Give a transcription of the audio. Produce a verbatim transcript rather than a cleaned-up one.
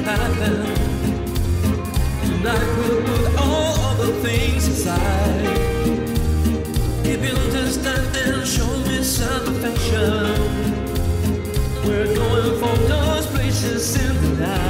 happen. Tonight we'll put all other things aside. Keep you distant and show me some affection. We're going for those places in the night.